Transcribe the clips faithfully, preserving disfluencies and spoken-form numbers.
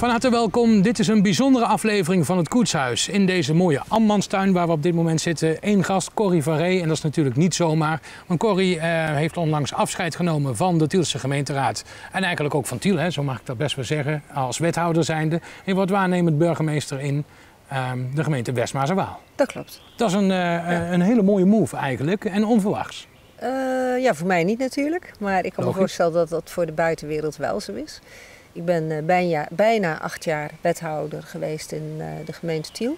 Van harte welkom. Dit is een bijzondere aflevering van het Koetshuis. In deze mooie Ammanstuin waar we op dit moment zitten. Eén gast, Corrie van Ree. En dat is natuurlijk niet zomaar. Want Corrie eh, heeft onlangs afscheid genomen van de Tielse gemeenteraad. En eigenlijk ook van Tiel, hè, zo mag ik dat best wel zeggen. Als wethouder zijnde. En wordt waarnemend burgemeester in uh, de gemeente West Maas en Waal. Dat klopt. Dat is een, uh, ja. een hele mooie move eigenlijk. En onverwachts. Uh, ja, voor mij niet natuurlijk. Maar ik kan Logisch. me voorstellen dat dat voor de buitenwereld wel zo is. Ik ben uh, bijna, bijna acht jaar wethouder geweest in uh, de gemeente Tiel.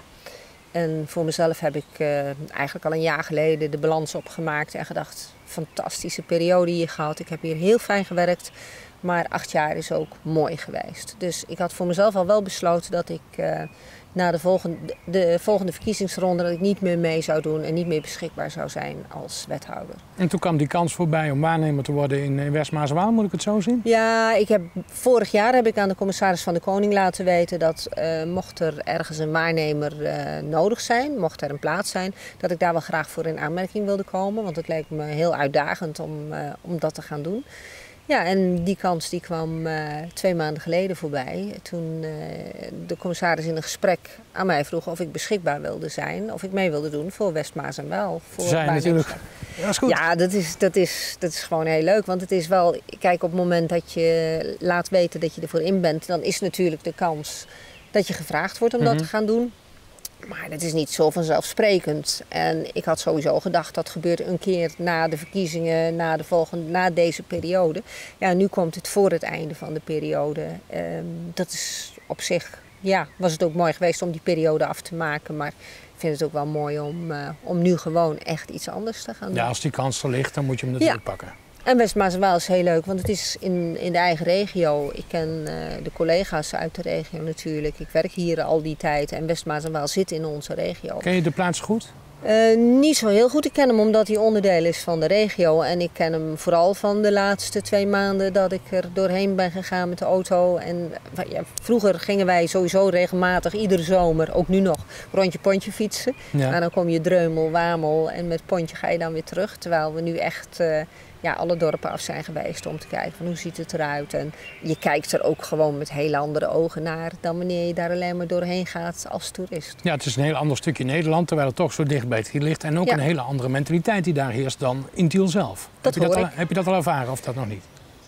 En voor mezelf heb ik uh, eigenlijk al een jaar geleden de balans opgemaakt en gedacht, fantastische periode hier gehad. Ik heb hier heel fijn gewerkt, maar acht jaar is ook mooi geweest. Dus ik had voor mezelf al wel besloten dat ik uh, na de volgende, de volgende verkiezingsronde dat ik niet meer mee zou doen en niet meer beschikbaar zou zijn als wethouder. En toen kwam die kans voorbij om waarnemer te worden in West Maas en Waal, moet ik het zo zien? Ja, ik heb, vorig jaar heb ik aan de commissaris van de Koning laten weten dat uh, mocht er ergens een waarnemer uh, nodig zijn, mocht er een plaats zijn, dat ik daar wel graag voor in aanmerking wilde komen. Want het leek me heel uitdagend om, uh, om dat te gaan doen. Ja, en die kans die kwam uh, twee maanden geleden voorbij. Toen uh, de commissaris in een gesprek aan mij vroeg of ik beschikbaar wilde zijn. Of ik mee wilde doen voor West Maas en Waal. Voor zijn natuurlijk. Ja, dat is goed. Ja, dat is, dat, is, dat is gewoon heel leuk. Want het is wel, kijk, op het moment dat je laat weten dat je ervoor in bent, dan is natuurlijk de kans dat je gevraagd wordt om mm-hmm. dat te gaan doen. Maar dat is niet zo vanzelfsprekend. En ik had sowieso gedacht dat gebeurt een keer na de verkiezingen, na, de volgende, na deze periode. Ja, nu komt het voor het einde van de periode. Um, dat is op zich, ja, was het ook mooi geweest om die periode af te maken. Maar ik vind het ook wel mooi om, uh, om nu gewoon echt iets anders te gaan doen. Ja, als die kans er ligt, dan moet je hem natuurlijk ja. pakken. En West Maas en Waal is heel leuk, want het is in, in de eigen regio. Ik ken uh, de collega's uit de regio natuurlijk. Ik werk hier al die tijd en West Maas en Waal zit in onze regio. Ken je de plaats goed? Uh, niet zo heel goed. Ik ken hem omdat hij onderdeel is van de regio. En ik ken hem vooral van de laatste twee maanden dat ik er doorheen ben gegaan met de auto. En ja, vroeger gingen wij sowieso regelmatig, iedere zomer, ook nu nog, rondje pontje fietsen. Ja. Maar dan kom je Dreumel, Wamel en met pontje ga je dan weer terug. Terwijl we nu echt uh, ja, alle dorpen af zijn geweest om te kijken van hoe ziet het eruit. En je kijkt er ook gewoon met hele andere ogen naar dan wanneer je daar alleen maar doorheen gaat als toerist. Ja, het is een heel ander stukje Nederland, terwijl het toch zo dicht bij Tiel ligt. En ook ja. een hele andere mentaliteit die daar heerst dan in Tiel zelf. Dat heb, je hoor dat al, ik. heb je dat al ervaren of dat nog niet?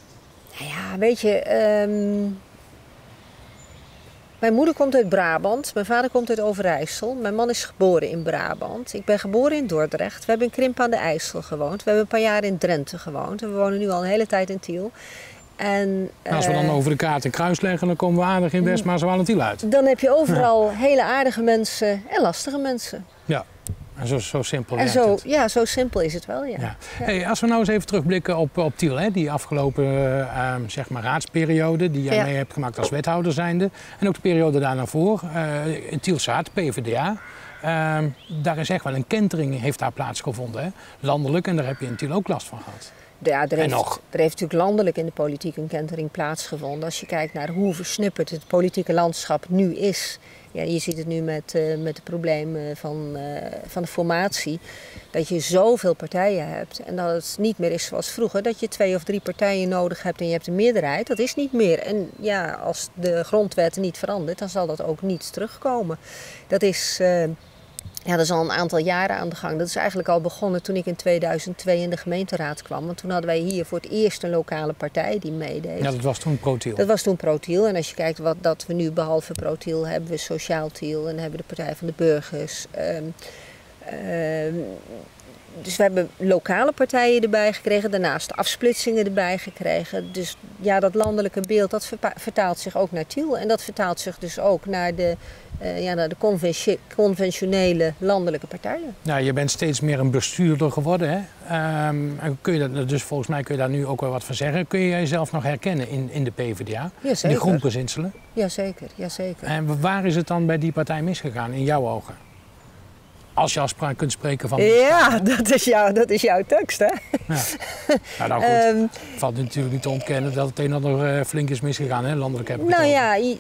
Nou ja, weet je, um, mijn moeder komt uit Brabant, mijn vader komt uit Overijssel. Mijn man is geboren in Brabant. Ik ben geboren in Dordrecht. We hebben in Krimpen aan de IJssel gewoond. We hebben een paar jaar in Drenthe gewoond. En we wonen nu al een hele tijd in Tiel. En, nou, als we dan uh, over de kaart en kruis leggen, dan komen we aardig in West Maas en Waal en Tiel uit. Dan heb je overal ja. hele aardige mensen en lastige mensen. Ja. En zo, zo simpel en zo, het. Ja, zo simpel is het wel, ja. ja. ja. Hey, als we nou eens even terugblikken op, op Tiel, hè, die afgelopen uh, zeg maar raadsperiode die jij ja. mee hebt gemaakt als wethouder zijnde. En ook de periode daarna voor, uh, in Tielzaad, P v d A. Uh, daar is echt wel een kentering heeft daar plaatsgevonden, hè? Landelijk. En daar heb je in Tiel ook last van gehad. Ja, er heeft, er heeft natuurlijk landelijk in de politiek een kentering plaatsgevonden. Als je kijkt naar hoe versnipperd het politieke landschap nu is. Ja, je ziet het nu met, uh, met de problemen van, uh, van de formatie. Dat je zoveel partijen hebt en dat het niet meer is zoals vroeger. Dat je twee of drie partijen nodig hebt en je hebt een meerderheid. Dat is niet meer. En ja, als de grondwet niet verandert, dan zal dat ook niet terugkomen. Dat is... Uh, Ja, dat is al een aantal jaren aan de gang. Dat is eigenlijk al begonnen toen ik in tweeduizend twee in de gemeenteraad kwam. Want toen hadden wij hier voor het eerst een lokale partij die meedeed. Ja, dat was toen ProTiel. Dat was toen ProTiel. En als je kijkt wat dat we nu behalve ProTiel hebben, we Sociaal Tiel en hebben de Partij van de Burgers. Um, um, dus we hebben lokale partijen erbij gekregen, daarnaast afsplitsingen erbij gekregen. Dus ja, dat landelijke beeld dat vertaalt zich ook naar Tiel. En dat vertaalt zich dus ook naar de, uh, ja, naar de conventie conventionele landelijke partijen. Ja, je bent steeds meer een bestuurder geworden, hè? Um, kun je dat, dus volgens mij kun je daar nu ook wel wat van zeggen. Kun je jezelf nog herkennen in, in de P v d A? Jazeker. In de grondbezinselen? Jazeker, jazeker. En waar is het dan bij die partij misgegaan, in jouw ogen? Als je afspraak kunt spreken van... Ja, dat is, jou, dat is jouw tekst, hè? Ja. Nou, nou goed, um, valt natuurlijk niet te ontkennen dat het een en ander uh, flink is misgegaan, hè? Landelijk heb ik Nou het ja, ik,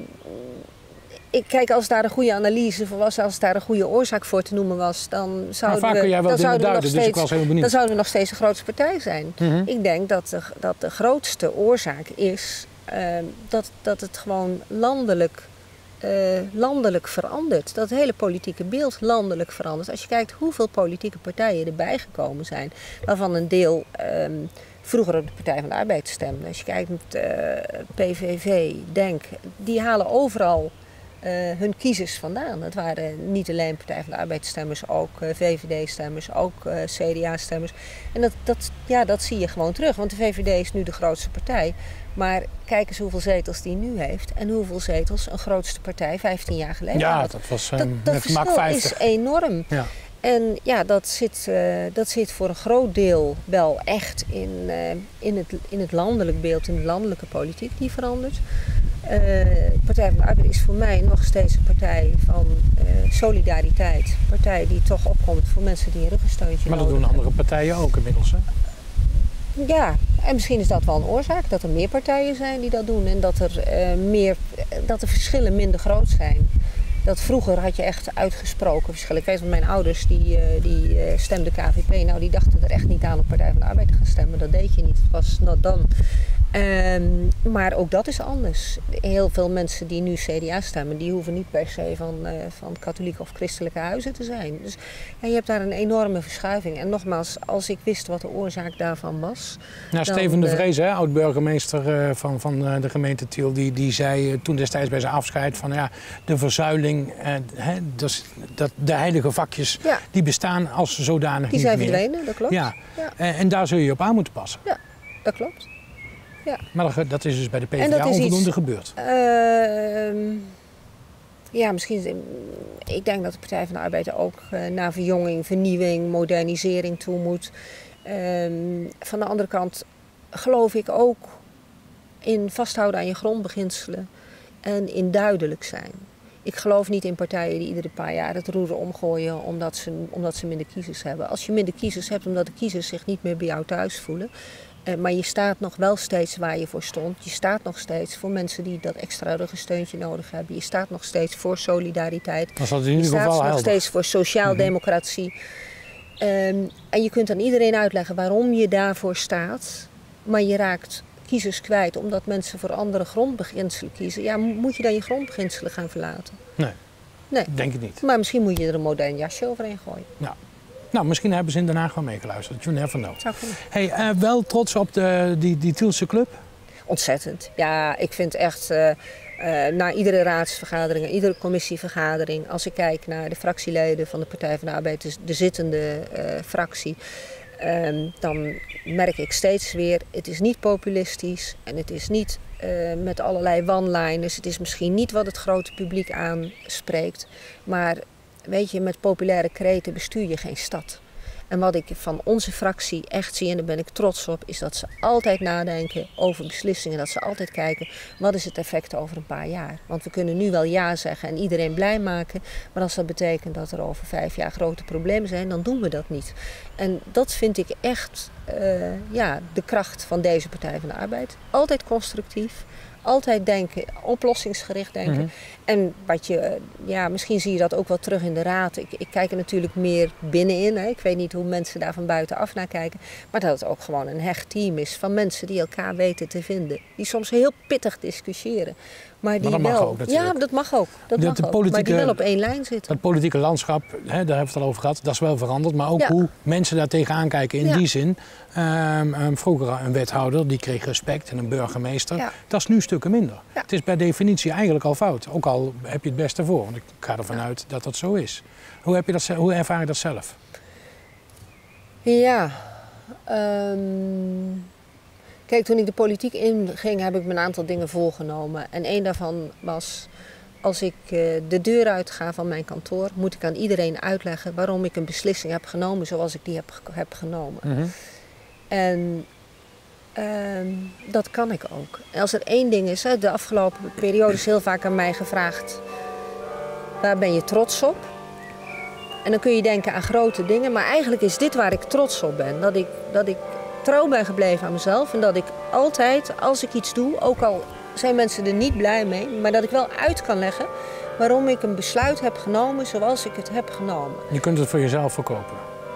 ik kijk, als daar een goede analyse voor was, als daar een goede oorzaak voor te noemen was, dan zouden vaak we, kun jij wel dan zouden we duiden, nog dus steeds, ik was heel benieuwd. dan zouden we nog steeds de grootste partij zijn. Mm-hmm. Ik denk dat de, dat de grootste oorzaak is uh, dat, dat het gewoon landelijk, uh, landelijk verandert. Dat het hele politieke beeld landelijk verandert. Als je kijkt hoeveel politieke partijen erbij gekomen zijn, waarvan een deel um, vroeger op de Partij van de Arbeid stemde. Als je kijkt met uh, P V V, Denk, die halen overal Uh, hun kiezers vandaan. Het waren niet alleen Partij van de Arbeid-stemmers, ook uh, V V D-stemmers, ook uh, C D A-stemmers. En dat, dat, ja, dat zie je gewoon terug, want de V V D is nu de grootste partij. Maar kijk eens hoeveel zetels die nu heeft en hoeveel zetels een grootste partij vijftien jaar geleden ja, had. dat was um, dat, dat verschil is enorm. Ja. En ja, dat zit, uh, dat zit voor een groot deel wel echt in, uh, in, het, in het landelijk beeld, in de landelijke politiek die verandert. De uh, Partij van de Arbeid is voor mij nog steeds een partij van uh, solidariteit. Een partij die toch opkomt voor mensen die een ruggensteuntje maar dat nodig doen andere partijen ook inmiddels, hè? Ja, en misschien is dat wel een oorzaak. Dat er meer partijen zijn die dat doen. En dat er, uh, meer, dat de verschillen minder groot zijn. Dat vroeger had je echt uitgesproken verschillen. Ik weet van mijn ouders, die, uh, die uh, stemden K V P. Nou, die dachten er echt niet aan op Partij van de Arbeid te gaan stemmen. Dat deed je niet. Het was not done. Um, maar ook dat is anders. Heel veel mensen die nu C D A stemmen, die hoeven niet per se van, uh, van katholieke of christelijke huizen te zijn. Dus ja, je hebt daar een enorme verschuiving. En nogmaals, als ik wist wat de oorzaak daarvan was... Nou, dan, Steven de Vrees, uh, oud-burgemeester uh, van, van uh, de gemeente Tiel, die, die zei uh, toen destijds bij zijn afscheid van ja, de verzuiling, uh, hè, dat, dat, de heilige vakjes, ja. die bestaan als zodanig die niet meer. Die zijn verdwenen, dat klopt. Ja. Ja. Uh, en daar zul je op aan moeten passen. Ja, dat klopt. Ja. Maar dat, dat is dus bij de P v d A onvoldoende iets, gebeurd. Uh, ja, misschien. Ik denk dat de Partij van de Arbeid ook uh, naar verjonging, vernieuwing, modernisering toe moet. Uh, van de andere kant geloof ik ook in vasthouden aan je grondbeginselen en in duidelijk zijn. Ik geloof niet in partijen die iedere paar jaar het roer omgooien omdat ze, omdat ze minder kiezers hebben. Als je minder kiezers hebt omdat de kiezers zich niet meer bij jou thuis voelen... Uh, maar je staat nog wel steeds waar je voor stond. Je staat nog steeds voor mensen die dat extra ruggensteuntje nodig hebben. Je staat nog steeds voor solidariteit. Dat is in ieder je staat geval nog helder. steeds voor sociaaldemocratie. Mm-hmm. Um, en je kunt aan iedereen uitleggen waarom je daarvoor staat. Maar je raakt kiezers kwijt omdat mensen voor andere grondbeginselen kiezen. Ja, moet je dan je grondbeginselen gaan verlaten? Nee, nee. denk ik niet. Maar misschien moet je er een modern jasje overheen gooien. Ja. Nou, misschien hebben ze in Den Haag gewoon meegeluisterd. You never know. Zou kunnen. Hey, uh, wel trots op de, die, die Tielse club? Ontzettend. Ja, ik vind echt uh, uh, na iedere raadsvergadering, iedere commissievergadering, als ik kijk naar de fractieleden van de Partij van de Arbeid, dus de zittende uh, fractie, um, dan merk ik steeds weer, het is niet populistisch en het is niet uh, met allerlei one-liners. Het is misschien niet wat het grote publiek aanspreekt, maar weet je, met populaire kreten bestuur je geen stad. En wat ik van onze fractie echt zie, en daar ben ik trots op, is dat ze altijd nadenken over beslissingen. Dat ze altijd kijken, wat is het effect over een paar jaar? Want we kunnen nu wel ja zeggen en iedereen blij maken. Maar als dat betekent dat er over vijf jaar grote problemen zijn, dan doen we dat niet. En dat vind ik echt uh, ja, de kracht van deze Partij van de Arbeid. Altijd constructief. Altijd denken, oplossingsgericht denken. Mm-hmm. En wat je, ja, misschien zie je dat ook wel terug in de raad. Ik, ik kijk er natuurlijk meer binnenin. Hè. Ik weet niet hoe mensen daar van buitenaf naar kijken. Maar dat het ook gewoon een hecht team is van mensen die elkaar weten te vinden. Die soms heel pittig discussiëren. Maar die maar dat wel, mag ook natuurlijk. Ja, dat mag ook. Dat de, mag de ook. Maar die wel op één lijn zitten. Het politieke landschap, hè, daar hebben we het al over gehad, dat is wel veranderd. Maar ook ja. hoe mensen daar tegenaan kijken in ja. die zin. Um, um, vroeger een wethouder, die kreeg respect en een burgemeester. Ja. Dat is nu stukken minder. Ja. Het is per definitie eigenlijk al fout. Ook al heb je het beste voor. Want ik ga ervan ja. uit dat dat zo is. Hoe, heb je dat, hoe ervaar je dat zelf? Ja... Um... Kijk, toen ik de politiek inging, heb ik me een aantal dingen voorgenomen. En één daarvan was, als ik uh, de deur uitga van mijn kantoor, moet ik aan iedereen uitleggen waarom ik een beslissing heb genomen zoals ik die heb, heb genomen. Mm-hmm. En uh, dat kan ik ook. En als er één ding is, hè, de afgelopen periode is heel vaak aan mij gevraagd, waar ben je trots op? En dan kun je denken aan grote dingen, maar eigenlijk is dit waar ik trots op ben. Dat ik... Dat ik trouw ben gebleven aan mezelf en dat ik altijd, als ik iets doe, ook al zijn mensen er niet blij mee, maar dat ik wel uit kan leggen waarom ik een besluit heb genomen zoals ik het heb genomen. Je kunt het voor jezelf verkopen.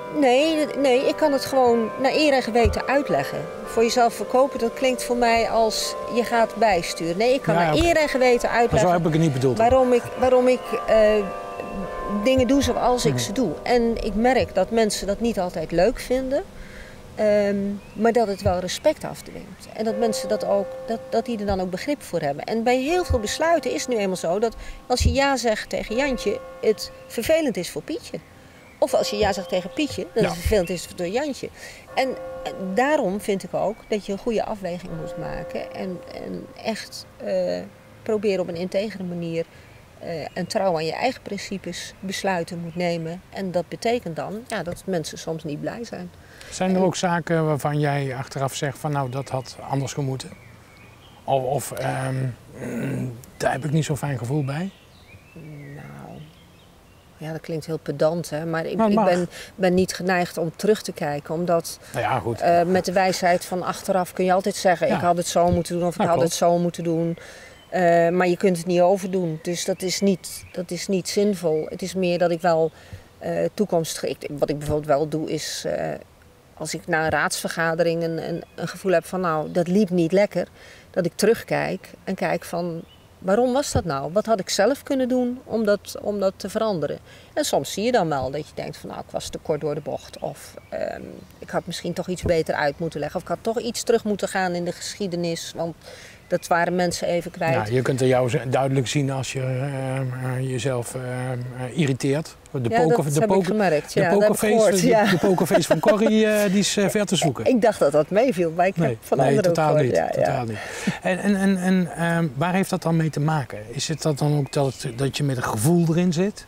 Nee, nee, ik kan het gewoon naar eer en geweten uitleggen. Voor jezelf verkopen, dat klinkt voor mij als je gaat bijsturen. Nee, ik kan Ja, naar okay. eer en geweten uitleggen. Maar zo heb ik het niet bedoeld. Waarom ik, waarom ik uh, dingen doe zoals ik mm. ze doe. En ik merk dat mensen dat niet altijd leuk vinden. Um, maar dat het wel respect afdwingt. En dat mensen dat ook, dat, dat die er dan ook begrip voor hebben. En bij heel veel besluiten is het nu eenmaal zo dat als je ja zegt tegen Jantje, het vervelend is voor Pietje. Of als je ja zegt tegen Pietje, dat ja. het vervelend is voor Jantje. En, en daarom vind ik ook dat je een goede afweging moet maken. En, en echt uh, proberen op een integere manier uh, en trouw aan je eigen principes besluiten moet nemen. En dat betekent dan ja, dat mensen soms niet blij zijn. Zijn er ook zaken waarvan jij achteraf zegt van nou dat had anders gemoeten? Of, of um, daar heb ik niet zo'n fijn gevoel bij? Nou, ja dat klinkt heel pedant hè, maar ik, nou, ik ben, ben niet geneigd om terug te kijken. Omdat nou ja, goed. Uh, met de wijsheid van achteraf kun je altijd zeggen ja. ik had het zo moeten doen of ik nou, had klopt. het zo moeten doen. Uh, maar je kunt het niet overdoen, dus dat is niet, dat is niet zinvol. Het is meer dat ik wel uh, toekomstgericht, wat ik bijvoorbeeld wel doe is... Uh, Als ik na een raadsvergadering een, een, een gevoel heb van nou, dat liep niet lekker. Dat ik terugkijk en kijk van waarom was dat nou? Wat had ik zelf kunnen doen om dat, om dat te veranderen? En soms zie je dan wel dat je denkt van nou, ik was te kort door de bocht. Of um, ik had misschien toch iets beter uit moeten leggen. Of ik had toch iets terug moeten gaan in de geschiedenis. Want dat waren mensen even kwijt. Ja, je kunt er jou duidelijk zien als je uh, uh, jezelf uh, uh, irriteert. De ja, poker, dat de heb poker, ik gemerkt. De ja, pokerface gehoord, ja. de, de pokerface van Corrie uh, die is uh, ver te zoeken. Ik dacht dat dat meeviel, maar ik nee, heb van nee, anderen totaal ook niet, ja, totaal ja. niet. En, en, en, en uh, waar heeft dat dan mee te maken? Is het dat dan ook dat, dat je met een gevoel erin zit?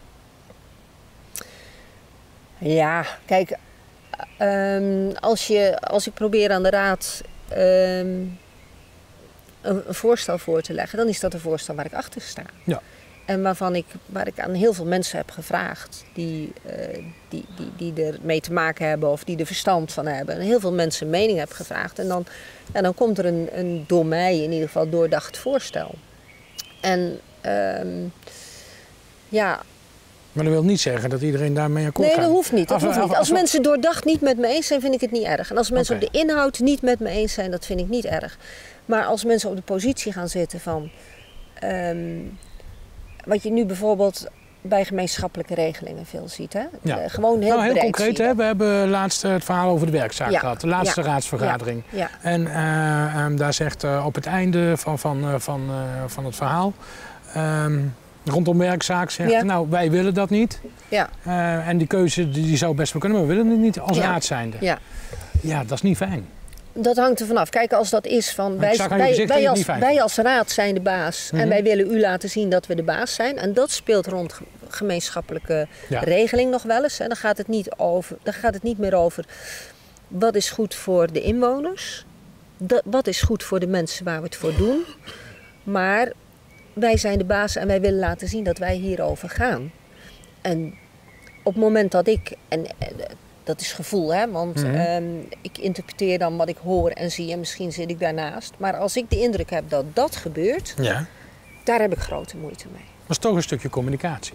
Ja, kijk, um, als, je, als ik probeer aan de raad um, een, een voorstel voor te leggen, dan is dat een voorstel waar ik achter sta. Ja. En waarvan ik, waar ik aan heel veel mensen heb gevraagd die, uh, die, die, die er mee te maken hebben of die er verstand van hebben. En heel veel mensen mening heb gevraagd. En dan, ja, dan komt er een, een door mij in ieder geval doordacht voorstel. En um, ja... Maar dat wil niet zeggen dat iedereen daarmee akkoord gaat. gaat. Nee, dat hoeft niet. Dat af, hoeft af, niet. af, Als af, mensen doordacht niet met me eens zijn, vind ik het niet erg. En als mensen okay. op de inhoud niet met me eens zijn, dat vind ik niet erg. Maar als mensen op de positie gaan zitten van... Um, wat je nu bijvoorbeeld bij gemeenschappelijke regelingen veel ziet. Hè? Ja. Uh, gewoon heel, nou, heel breed concreet, hè? We hebben laatst het verhaal over de werkzaak ja. gehad. De laatste ja. raadsvergadering. Ja. Ja. En uh, um, daar zegt uh, op het einde van, van, uh, van, uh, van het verhaal... Um, rondom werkzaak zegt, ja. nou, wij willen dat niet. Ja. Uh, en die keuze die, die zou best wel kunnen, maar we willen het niet als ja. raad zijnde. Ja. ja, dat is niet fijn. Dat hangt er vanaf. Kijk, als dat is van wij, wij, wij, als, wij als raad zijn de baas mm-hmm. en wij willen u laten zien dat we de baas zijn. En dat speelt rond gemeenschappelijke ja. regeling nog wel eens. En dan gaat het niet over, dan gaat het niet meer over wat is goed voor de inwoners. Dat, wat is goed voor de mensen waar we het voor doen. Maar wij zijn de baas en wij willen laten zien dat wij hierover gaan. En op het moment dat ik... En, dat is gevoel, hè? Want mm-hmm. um, ik interpreteer dan wat ik hoor en zie en misschien zit ik daarnaast. Maar als ik de indruk heb dat dat gebeurt, ja. daar heb ik grote moeite mee. Dat is toch een stukje communicatie?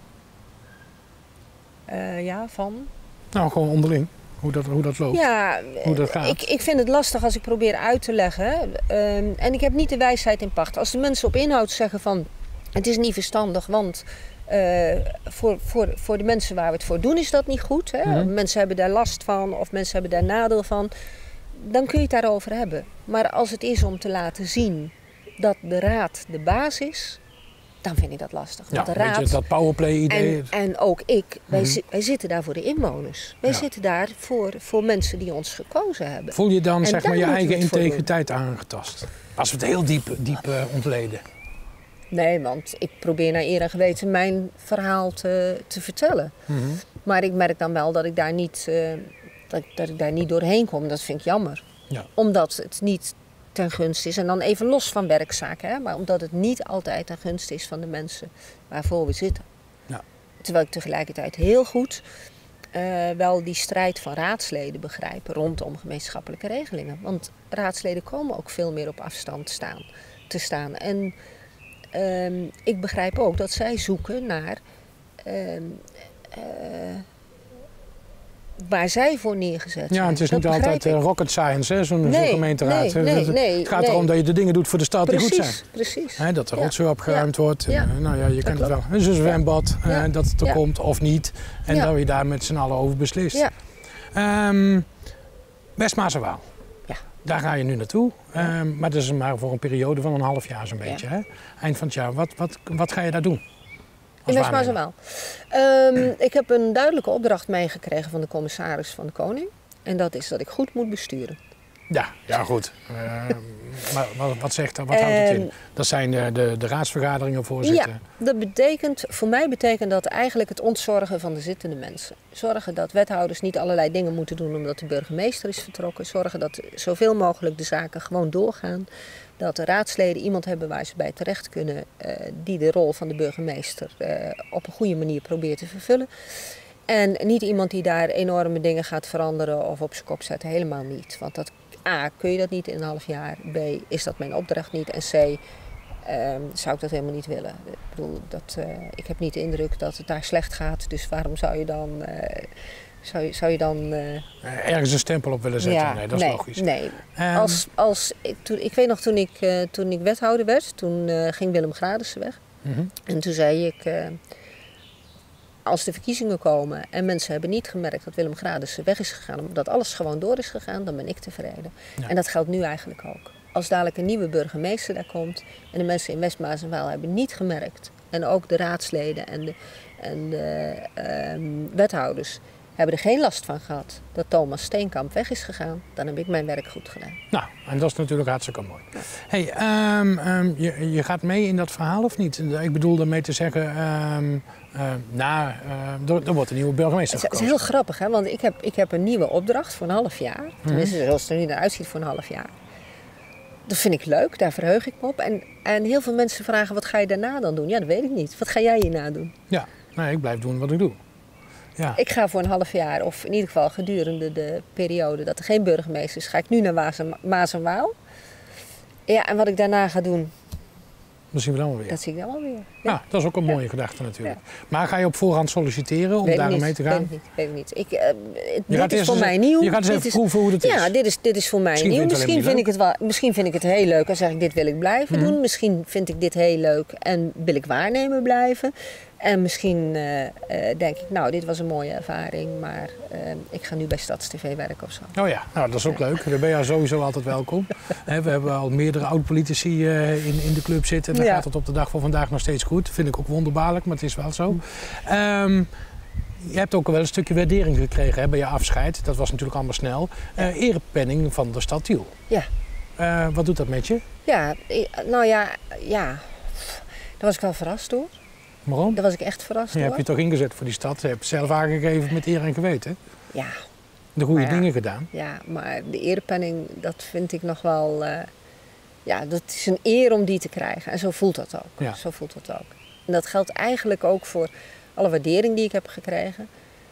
Uh, ja, van? Nou, gewoon onderling. Hoe dat, hoe dat loopt. Ja, hoe dat gaat. Ik, ik vind het lastig als ik probeer uit te leggen. Um, en ik heb niet de wijsheid in pacht. Als de mensen op inhoud zeggen van, het is niet verstandig, want... Uh, voor, voor, voor de mensen waar we het voor doen is dat niet goed. Hè? Mm-hmm. Mensen hebben daar last van of mensen hebben daar nadeel van. Dan kun je het daarover hebben. Maar als het is om te laten zien dat de raad de baas is, dan vind ik dat lastig. Ja, de raad, weet je, dat powerplay-idee. En, en ook ik, wij, mm-hmm. zi- wij zitten daar voor de inwoners. Wij ja. zitten daar voor, voor mensen die ons gekozen hebben. Voel je dan en zeg maar je eigen integriteit doen. aangetast? Als we het heel diep, diep uh, ontleden. Nee, want ik probeer naar eer en geweten mijn verhaal te, te vertellen. Mm-hmm. Maar ik merk dan wel dat ik daar niet, uh, dat, dat ik daar niet doorheen kom. Dat vind ik jammer. Ja. Omdat het niet ten gunste is. En dan even los van werkzaken. Hè, maar omdat het niet altijd ten gunste is van de mensen waarvoor we zitten. Ja. Terwijl ik tegelijkertijd heel goed uh, wel die strijd van raadsleden begrijp rondom gemeenschappelijke regelingen. Want raadsleden komen ook veel meer op afstand staan, te staan. En... Um, ik begrijp ook dat zij zoeken naar um, uh, waar zij voor neergezet zijn. Ja, het is dat niet altijd uh, rocket science, hè, zo'n nee, zo gemeenteraad. Nee, nee, nee, het gaat nee. erom dat je de dingen doet voor de stad precies, die goed zijn. Precies, Hè, dat de ja. rotzooi opgeruimd ja. wordt. En, ja. nou ja, je kent klopt. het wel. Dus een zwembad, ja. uh, dat het er ja. komt of niet. En ja. dat je daar met z'n allen over beslist. Ja. Um, West-Maas-en-Waal. Ja. Daar ga je nu naartoe. Ja. Um, maar dat is maar voor een periode van een half jaar zo'n beetje. Ja. Hè? Eind van het jaar. Wat, wat, wat ga je daar doen? In West-Maas-en-Waal. Um, ik heb een duidelijke opdracht meegekregen van de commissaris van de Koning. En dat is dat ik goed moet besturen. Ja, ja goed. Uh, maar wat, wat zegt dat? Wat houdt het in? Dat zijn de, de, de raadsvergaderingen voorzitten? Ja, dat betekent, voor mij betekent dat eigenlijk het ontzorgen van de zittende mensen. Zorgen dat wethouders niet allerlei dingen moeten doen omdat de burgemeester is vertrokken. Zorgen dat zoveel mogelijk de zaken gewoon doorgaan. Dat de raadsleden iemand hebben waar ze bij terecht kunnen, uh, die de rol van de burgemeester uh, op een goede manier probeert te vervullen. En niet iemand die daar enorme dingen gaat veranderen of op zijn kop zetten, helemaal niet. Want dat, A, kun je dat niet in een half jaar. B, is dat mijn opdracht niet. En C, uh, zou ik dat helemaal niet willen. Ik bedoel, dat, uh, ik heb niet de indruk dat het daar slecht gaat. Dus waarom zou je dan... Uh, Zou je, zou je dan... Uh... Ergens een stempel op willen zetten? Ja, nee, dat is nee, logisch. Nee. Um... Als, als, ik, toen, ik weet nog, toen ik, uh, toen ik wethouder werd, toen uh, ging Willem Gradussen weg. Mm-hmm. En toen zei ik, uh, als de verkiezingen komen en mensen hebben niet gemerkt dat Willem Gradussen weg is gegaan, omdat alles gewoon door is gegaan, dan ben ik tevreden. Ja. En dat geldt nu eigenlijk ook. Als dadelijk een nieuwe burgemeester daar komt en de mensen in West-Maas-en-Waal hebben niet gemerkt, en ook de raadsleden en de, en de uh, wethouders hebben er geen last van gehad dat Thomas Steenkamp weg is gegaan, dan heb ik mijn werk goed gedaan. Nou, en dat is natuurlijk hartstikke mooi. Ja. Hey, um, um, je, je gaat mee in dat verhaal of niet? Ik bedoel daarmee te zeggen, um, uh, nou, uh, er, er wordt een nieuwe burgemeester gekozen. Het is heel grappig, hè? Want ik heb, ik heb een nieuwe opdracht voor een half jaar. Tenminste, mm-hmm. zoals het er nu naar uitziet voor een half jaar. Dat vind ik leuk, daar verheug ik me op. En, en heel veel mensen vragen, wat ga je daarna dan doen? Ja, dat weet ik niet. Wat ga jij hierna doen? Ja, nee, ik blijf doen wat ik doe. Ja. Ik ga voor een half jaar, of in ieder geval gedurende de periode dat er geen burgemeester is, ga ik nu naar Maas en Waal. Ja, en wat ik daarna ga doen, dat zien we dan wel weer. Dat zie ik dan wel weer. Ja, ja dat is ook een mooie ja. gedachte natuurlijk. Ja. Maar ga je op voorhand solliciteren om weet daar niet, mee te gaan? Weet ik niet. Weet ik niet. Ik, uh, dit is voor eens, mij nieuw. Je gaat eens even dit proeven hoe het is. Ja, dit is, dit is voor mij misschien nieuw. Vind misschien, vind ik het wel, misschien vind ik het heel leuk en zeg ik dit wil ik blijven mm-hmm. doen. Misschien vind ik dit heel leuk en wil ik waarnemer blijven. En misschien uh, uh, denk ik, nou, dit was een mooie ervaring, maar uh, ik ga nu bij StadsTV werken of zo. Oh ja, nou, dat is ook ja. leuk. Daar ben je sowieso altijd welkom. He, we hebben al meerdere oud-politici uh, in, in de club zitten. En dan ja. gaat het op de dag van vandaag nog steeds goed. Dat vind ik ook wonderbaarlijk, maar het is wel zo. Um, je hebt ook wel een stukje waardering gekregen hè, bij je afscheid. Dat was natuurlijk allemaal snel. Uh, erepenning van de stad Tiel. Ja. Uh, wat doet dat met je? Ja, nou ja, ja. Daar was ik wel verrast door. Waarom? Daar was ik echt verrast door. Je hebt je toch ingezet voor die stad. Je hebt het zelf aangegeven met eer en geweten. Ja. De goede ja, dingen gedaan. Ja, maar de erepenning, dat vind ik nog wel... Uh, ja, dat is een eer om die te krijgen. En zo voelt dat ook. Ja. Zo voelt dat ook. En dat geldt eigenlijk ook voor alle waardering die ik heb gekregen.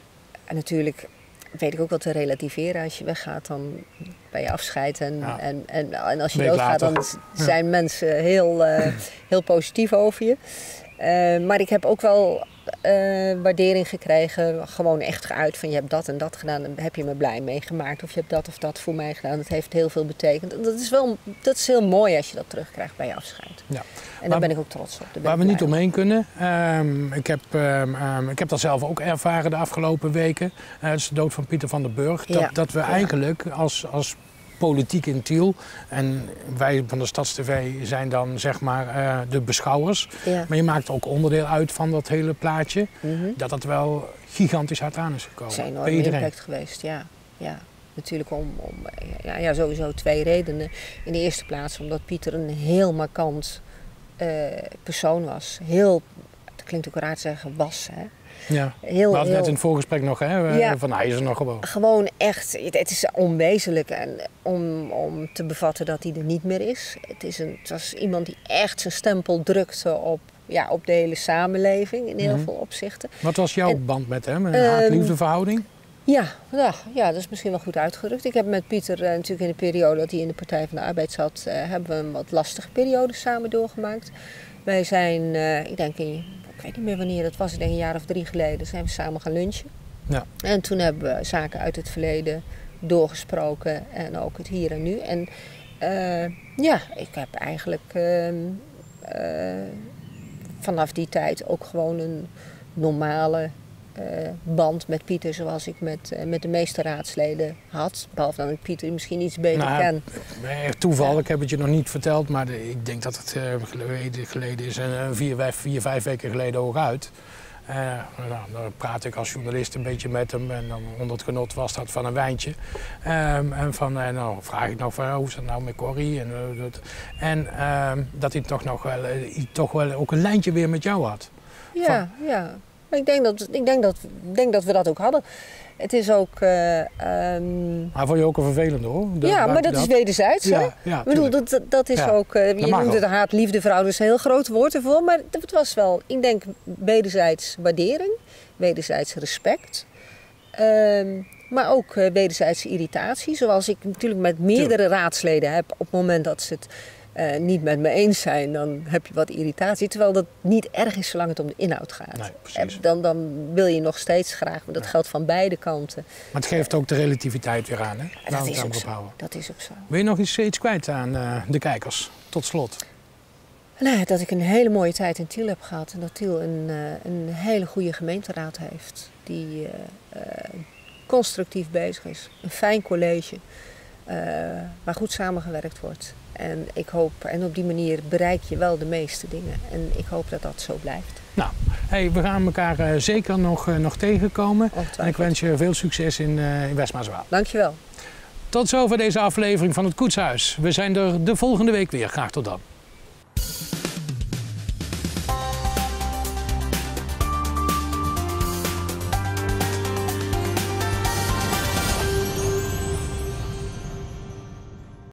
En natuurlijk weet ik ook wel te relativeren. Als je weggaat, dan ben je afscheid. En, ja. en, en, en als je doodgaat, dan zijn ja. mensen heel, uh, heel positief over je. Uh, maar ik heb ook wel uh, waardering gekregen, gewoon echt geuit van je hebt dat en dat gedaan, dan heb je me blij meegemaakt. Of je hebt dat of dat voor mij gedaan, dat heeft heel veel betekend. Dat is, wel, dat is heel mooi als je dat terugkrijgt bij je afscheid. Ja. En daar ben ik ook trots op. Waar we niet omheen kunnen, um, ik, heb, um, um, ik heb dat zelf ook ervaren de afgelopen weken, uh, dat is de dood van Pieter van der Burg, dat, ja. dat we ja. eigenlijk als, als politiek in Tiel. En wij van de StadsTV zijn dan zeg maar uh, de beschouwers. Ja. Maar je maakt ook onderdeel uit van dat hele plaatje. Mm-hmm. Dat dat wel gigantisch hard aan is gekomen. Het is een enorme impact geweest, ja. ja. Natuurlijk om, om ja, ja, sowieso twee redenen. In de eerste plaats omdat Pieter een heel markant uh, persoon was. Heel, dat klinkt ook raar te zeggen, was. Hè. Ja, heel, we hadden heel, net in het voorgesprek nog, hè, ja, van hij is er nog gewoon. Gewoon echt, het is onwezenlijk en om, om te bevatten dat hij er niet meer is. Het, is een, het was iemand die echt zijn stempel drukte op, ja, op de hele samenleving in heel mm-hmm. veel opzichten. Wat was jouw en, band met hem, een um, haat-liefde verhouding? Ja, ja, ja, dat is misschien wel goed uitgedrukt. Ik heb met Pieter uh, natuurlijk in de periode dat hij in de Partij van de Arbeid zat, uh, hebben we een wat lastige periode samen doorgemaakt. Wij zijn, uh, ik denk in... Ik weet niet meer wanneer dat was, ik denk een jaar of drie geleden, zijn we samen gaan lunchen. Ja. En toen hebben we zaken uit het verleden doorgesproken en ook het hier en nu. En uh, ja, ik heb eigenlijk uh, uh, vanaf die tijd ook gewoon een normale uh, band met Pieter zoals ik met, uh, met de meeste raadsleden had. Behalve dat ik Pieter misschien iets beter nou, ken. Echt toeval, ja. Ik heb het je nog niet verteld, maar de, ik denk dat het uh, geleden, geleden is, uh, vier, vier, vijf weken geleden ook uit. Uh, nou, dan praat ik als journalist een beetje met hem en dan onder het genot was dat van een wijntje. Um, en van, uh, nou vraag ik nog van, hoe is het nou met Corrie? En, uh, dat, en uh, dat hij toch nog wel, uh, toch wel ook een lijntje weer met jou had. Ja, van, ja. Ik denk dat, ik denk dat, ik denk dat we dat ook hadden. Het is ook... Uh, um... Maar vond je ook een vervelende hoor? Dat, ja, maar dat, dat is wederzijds. Ja, hè? ja, ik bedoel, dat, dat is ja, ook... Uh, je noemt het haat-liefde verhouding, dat is een heel groot woord ervoor. Maar het was wel, ik denk, wederzijds waardering, wederzijds respect. Um, maar ook uh, wederzijdse irritatie. Zoals ik natuurlijk met meerdere Tuurlijk. raadsleden heb op het moment dat ze het uh, niet met me eens zijn. Dan heb je wat irritatie. Terwijl dat niet erg is zolang het om de inhoud gaat. Nee, precies. Dan, dan wil je nog steeds graag, maar dat ja. geldt van beide kanten. Maar het geeft ook de relativiteit weer aan, hè? Dat is, ook zo. dat is ook zo. Wil je nog iets, iets kwijt aan uh, de kijkers, tot slot? Nou, dat ik een hele mooie tijd in Tiel heb gehad. En dat Tiel een, uh, een hele goede gemeenteraad heeft. Die uh, uh, constructief bezig is. Een fijn college. Uh, waar goed samengewerkt wordt. En ik hoop, en op die manier bereik je wel de meeste dingen. En ik hoop dat dat zo blijft. Nou, hey, we gaan elkaar uh, zeker nog, uh, nog tegenkomen. En ik wens je veel succes in, uh, in Westmaaswaal. Dankjewel. Tot zover deze aflevering van het Koetshuis. We zijn er de volgende week weer. Graag tot dan.